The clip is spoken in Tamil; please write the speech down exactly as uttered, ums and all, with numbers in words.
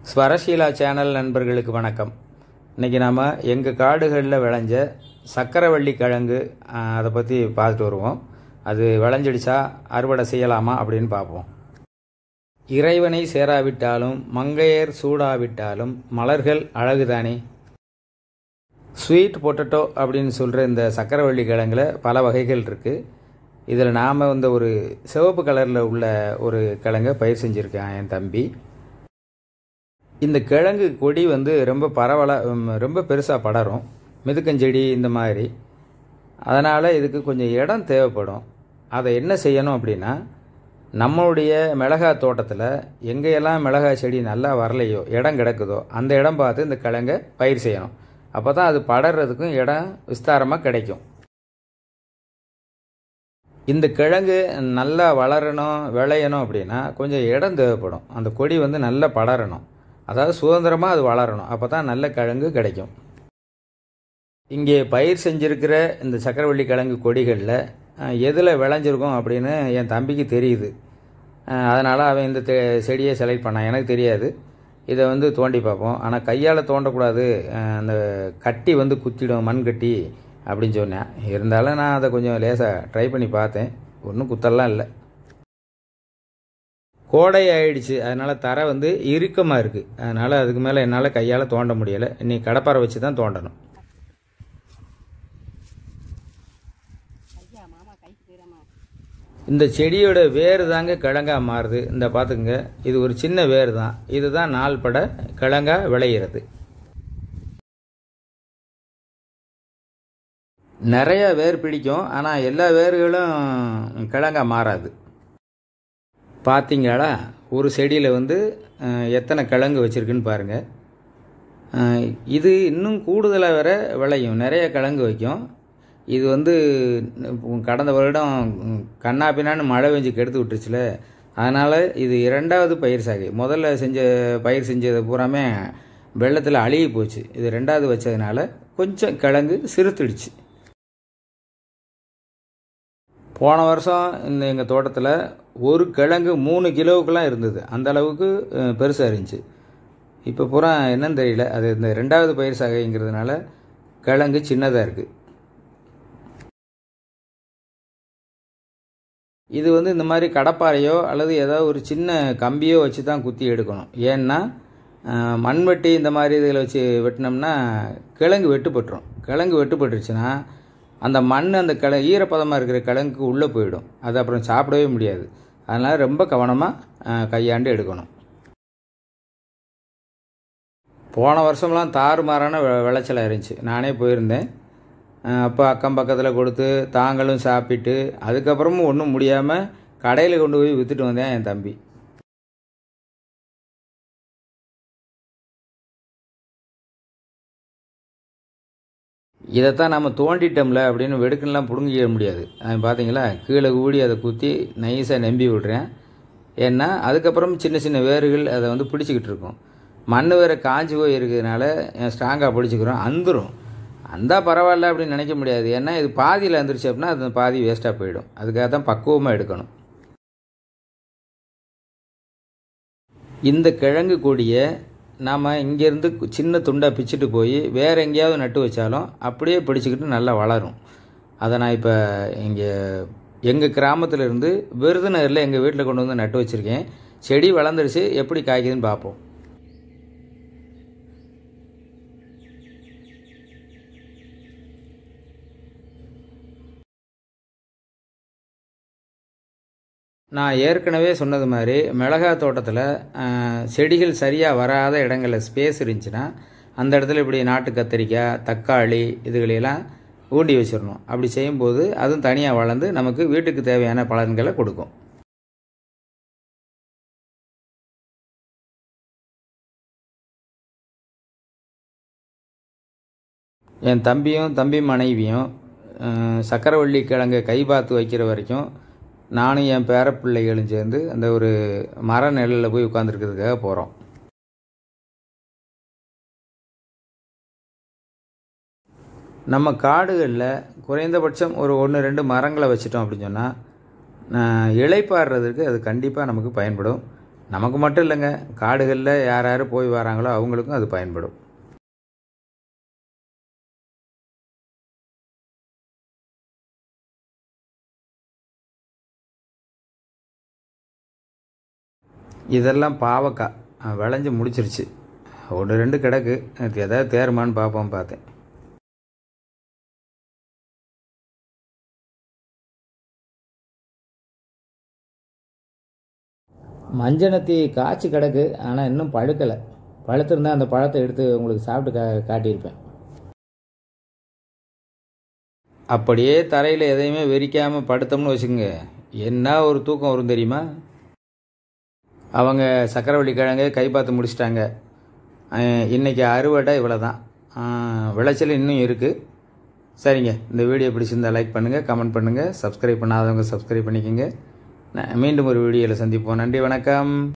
ஸ்வரசீலா சேனல் நண்பர்களுக்கு வணக்கம். இன்றைக்கி நாம் எங்கள் காடுகளில் விளைஞ்ச சக்கரவள்ளி கிழங்கு அதை பற்றி பார்த்துட்டு வருவோம். அது விளைஞ்சிடுச்சா அறுவடை செய்யலாமா அப்படின்னு பார்ப்போம். இறைவனை சேராவிட்டாலும் மங்கையர் சூடாவிட்டாலும் மலர்கள் அழகுதானே. ஸ்வீட் பொட்டேட்டோ அப்படின்னு சொல்கிற இந்த சக்கரவள்ளி கிழங்குல பல வகைகள் இருக்குது. இதில் நாம் வந்து ஒரு சிவப்பு கலரில் உள்ள ஒரு கிழங்கை பயிர் செஞ்சுருக்கேன் என் தம்பி. இந்த கிழங்கு கொடி வந்து ரொம்ப பரவலாக ரொம்ப பெருசாக படரும், மிதுக்கஞ்செடி இந்த மாதிரி. அதனால் இதுக்கு கொஞ்சம் இடம் தேவைப்படும். அதை என்ன செய்யணும் அப்படின்னா, நம்மளுடைய மிளகாய் தோட்டத்தில் எங்கேயெல்லாம் மிளகாய் செடி நல்லா வரலையோ, இடம் கிடக்குதோ அந்த இடம் பார்த்து இந்த கிழங்கை பயிர் செய்யணும். அப்போ தான் அது படறதுக்கும் இடம் விஸ்தாரமாக கிடைக்கும். இந்த கிழங்கு நல்லா வளரணும் விளையணும் அப்படின்னா கொஞ்சம் இடம் தேவைப்படும். அந்த கொடி வந்து நல்லா படரணும், அதாவது சுதந்திரமாக அது வளரணும். அப்போ தான் நல்ல கிழங்கு கிடைக்கும். இங்கே பயிர் செஞ்சுருக்கிற இந்த சக்கரவள்ளி கிழங்கு கொடிகளில் எதில் விளைஞ்சிருக்கும் அப்படின்னு என் தம்பிக்கு தெரியுது. அதனால் அவன் இந்த செடியை செலக்ட் பண்ணான். எனக்கு தெரியாது. இதை வந்து தோண்டி பார்ப்போம், ஆனால் கையால் தோண்டக்கூடாது, அந்த கட்டி வந்து குத்திடும், மண் கட்டி அப்படின்னு சொன்னேன். இருந்தாலும் நான் அதை கொஞ்சம் லேசாக ட்ரை பண்ணி பார்த்தேன். ஒன்றும் குத்தலாம் இல்லை. கோடை ஆயிடுச்சு, அதனால் தரை வந்து இறுக்கமாக இருக்குது. அதனால் அதுக்கு மேலே என்னால் கையால் தோண்ட முடியலை. இன்னைக்கு கடப்பாரை வச்சு தான் தோண்டணும். இந்த செடியோட வேறு தாங்க கிழங்கா மாறுது. இந்த பார்த்துக்குங்க, இது ஒரு சின்ன வேறு தான். இதுதான் நாள் பட கிழங்கா விளையிறது. நிறைய வேர் பிடிக்கும், ஆனால் எல்லா வேர்களும் கிழங்கா மாறாது. பார்த்தீங்களா, ஒரு செடியில் வந்து எத்தனை கிழங்கு வச்சுருக்குன்னு பாருங்கள். இது இன்னும் கூடுதலாக வேற விளையும், நிறைய கிழங்கு வைக்கும். இது வந்து கடந்த வருடம் கண்ணா பின்னான்னு மழை பெஞ்சு கெடுத்து விட்டுருச்சுல, அதனால் இது இரண்டாவது பயிர் சாகை. முதல்ல செஞ்ச பயிர் செஞ்சது பூராமே வெள்ளத்தில் அழுகி போச்சு. இது ரெண்டாவது வச்சதுனால கொஞ்சம் கிழங்கு சிறுத்துடுச்சு. போன வருஷம் இந்த எங்கள் தோட்டத்தில் ஒரு கிழங்கு மூணு கிலோவுக்குலாம் இருந்தது. அந்த அளவுக்கு பெருசாக இருந்துச்சு. இப்போ பூரா என்னன்னு தெரியல, அது இந்த ரெண்டாவது பயிர் சாகைங்கிறதுனால கிழங்கு சின்னதாக இருக்குது. இது வந்து இந்த மாதிரி கடப்பாறையோ அல்லது ஏதாவது ஒரு சின்ன கம்பியோ வச்சு தான் குத்தி எடுக்கணும். ஏன்னா மண்வெட்டி இந்த மாதிரி இதில் வச்சு வெட்டினோம்னா கிழங்கு வெட்டுப்பட்டுரும். கிழங்கு வெட்டுப்பட்டுருச்சுன்னா அந்த மண் அந்த கிழ ஈரப்பதமாக இருக்கிற கிழங்குக்கு உள்ளே போயிடும். அது அப்புறம் சாப்பிடவே முடியாது. அதனால் ரொம்ப கவனமாக கையாண்டு எடுக்கணும். போன வருஷம்லாம் தாறுமாறான விளைச்சலாக இருந்துச்சு. நானே போயிருந்தேன். அப்போ அக்கம் பக்கத்தில் கொடுத்து தாங்களும் சாப்பிட்டு அதுக்கப்புறமும் ஒன்றும் முடியாமல் கடையில் கொண்டு போய் விற்றுட்டு வந்தேன் என் தம்பி. இதைத்தான் நம்ம தோண்டிட்டோம்ல அப்படின்னு வெடுக்கெல்லாம் பிடுங்கிட முடியாது. பார்த்தீங்களா, கீழே கூடி அதை குத்தி நைஸாக நம்பி விடுறேன். ஏன்னா அதுக்கப்புறம் சின்ன சின்ன வேர்கள் அதை வந்து பிடிச்சிக்கிட்டு இருக்கும். மண் வேறு காஞ்சி போய் இருக்கிறதுனால ஸ்ட்ராங்காக பிடிச்சிக்கிறோம். அந்துரும் அந்தா பரவாயில்ல அப்படின்னு நினைக்க முடியாது. ஏன்னா இது பாதியில் வந்துருச்சு அப்படின்னா அது பாதி வேஸ்ட்டாக போயிடும். அதுக்காக தான் பக்குவமாக எடுக்கணும். இந்த கிழங்கு கொடியை நாம் இங்கேருந்து சின்ன துண்டாக பிச்சுட்டு போய் வேறு எங்கேயாவது நட்டு வச்சாலும் அப்படியே பிடிச்சிக்கிட்டு நல்லா வளரும். அதை நான் இப்போ இங்கே எங்கள் கிராமத்தில் இருந்து விருதுநகரில் எங்கள் வீட்டில் கொண்டு வந்து நட்டு வச்சுருக்கேன். செடி வளர்ந்துருச்சு, எப்படி காய்க்குதுன்னு பார்ப்போம். நான் ஏற்கனவே சொன்னது மாதிரி மிளகாய் தோட்டத்தில் செடிகள் சரியாக வராத இடங்களில் ஸ்பேஸ் இருந்துச்சுன்னா அந்த இடத்துல இப்படி நாட்டு கத்திரிக்காய், தக்காளி இதுகளையெல்லாம் ஊண்டி வச்சிடணும். அப்படி செய்யும்போது அதுவும் தனியாக வளர்ந்து நமக்கு வீட்டுக்கு தேவையான பலன்களை கொடுக்கும். என் தம்பியும் தம்பி மனைவியும் சக்கரவள்ளி கிழங்கை கை பார்த்து வைக்கிற வரைக்கும் நானும் என் பேர பிள்ளைகளும் சேர்ந்து அந்த ஒரு மர நிழலில் போய் உட்காந்துருக்கிறதுக்காக போகிறோம். நம்ம காடுகளில் குறைந்தபட்சம் ஒரு ஒன்று ரெண்டு மரங்களை வச்சிட்டோம் அப்படின்னு சொன்னால் இளைப்பாடுறதுக்கு அது கண்டிப்பாக நமக்கு பயன்படும். நமக்கு மட்டும் இல்லைங்க, காடுகளில் யார் யார் போய் வராங்களோ அவங்களுக்கும் அது பயன்படும். இதெல்லாம் பாவக்காய் விளைஞ்சி முடிச்சிருச்சு. ஒன்று ரெண்டு கிடக்கு, அது எதாவது தேருமான்னு பார்ப்போம் பார்த்தேன். மஞ்சனத்தி காய்ச்சி கிடக்கு, ஆனால் இன்னும் பழுக்கலை. பழுத்திருந்தால் அந்த பழத்தை எடுத்து உங்களுக்கு சாப்பிட்டு கா காட்டியிருப்பேன். அப்படியே தரையில் எதையுமே வெறிக்காமல் படுத்தோம்னு வச்சுக்கோங்க, என்ன ஒரு தூக்கம் வரும் தெரியுமா? அவங்க சக்கரவள்ளி கிழங்கு கை பார்த்து முடிச்சிட்டாங்க. இன்றைக்கி அறுவடை இவ்வளோ தான், விளைச்சல் இன்னும் இருக்குது. சரிங்க, இந்த வீடியோ பிடிச்சிருந்தால் லைக் பண்ணுங்கள், கமெண்ட் பண்ணுங்கள், சப்ஸ்கிரைப் பண்ணாதவங்க சப்ஸ்கிரைப் பண்ணிக்கோங்க. மீண்டும் ஒரு வீடியோவில் சந்திப்போம். நன்றி, வணக்கம்.